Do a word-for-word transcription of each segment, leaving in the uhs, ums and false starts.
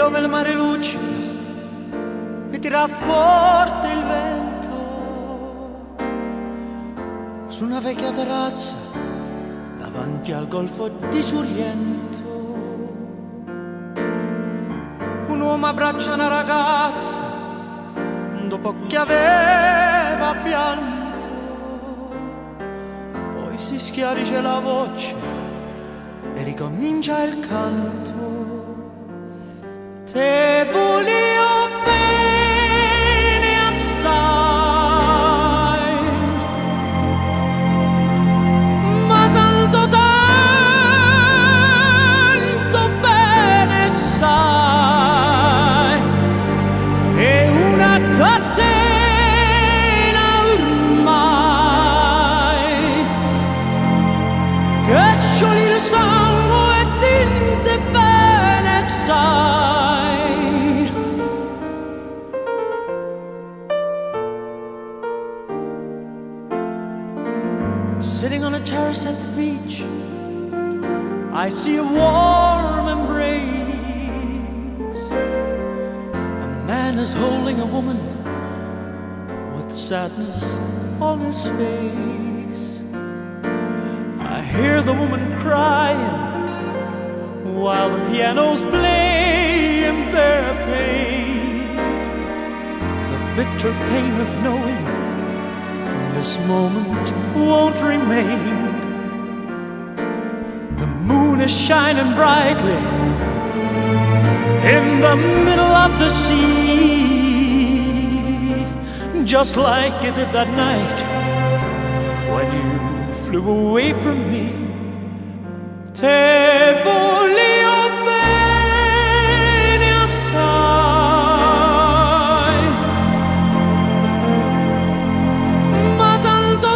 dove il mare luccica e tira forte il vento, su una vecchia terrazza davanti al golfo di Sorrento. Un uomo abbraccia una ragazza dopo che aveva pianto, poi si schiarisce la voce e ricomincia il canto. Te voglio bene assai, ma tanto tanto bene sai, è una catena ormai che scioglie il sangue e tinte bene sai. Sitting on a terrace at the beach, I see a warm embrace. A man is holding a woman with sadness on his face. I hear the woman crying while the piano's playing their pain, the bitter pain of knowing this moment won't remain. The moon is shining brightly in the middle of the sea, just like it did that night when you flew away from me. Te voglio bene assai, ma tanto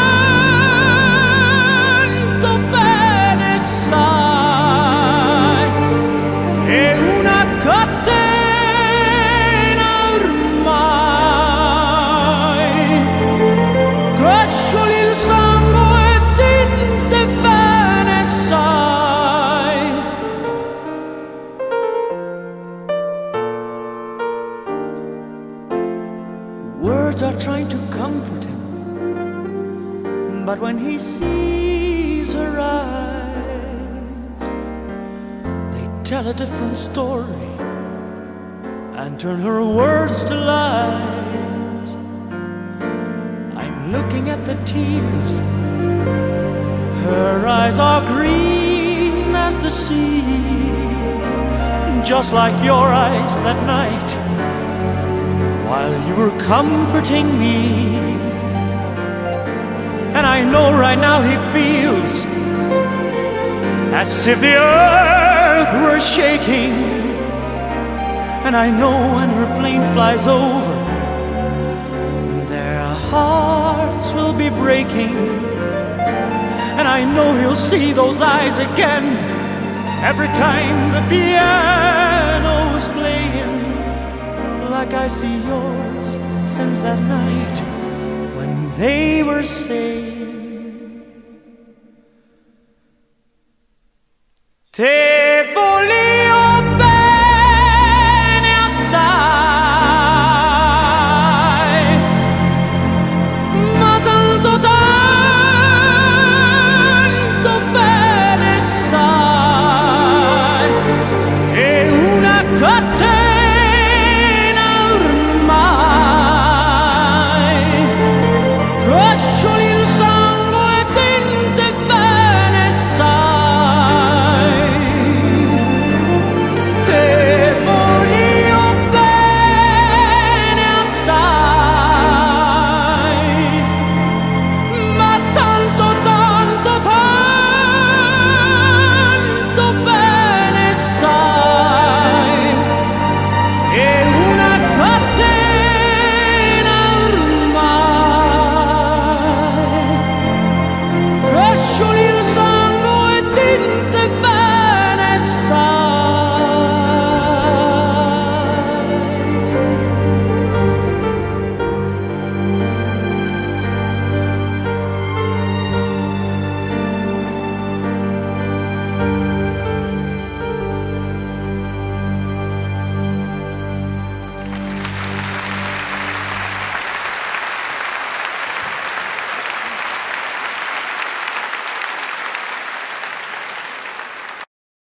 tanto bene sai, è una catena ormai che scioglie il sangue e tinte bene sai. Words are trying to comfort him, but when he sees her eyes, they tell a different story and turn her words to lies. I'm looking at the tears, her eyes are green as the sea, just like your eyes that night while you were comforting me. And I know right now he feels as if the earth were shaking. And I know when her plane flies over, their hearts will be breaking. And I know he'll see those eyes again every time the piano's playing, like I see yours since that night when they were saying, Te voglio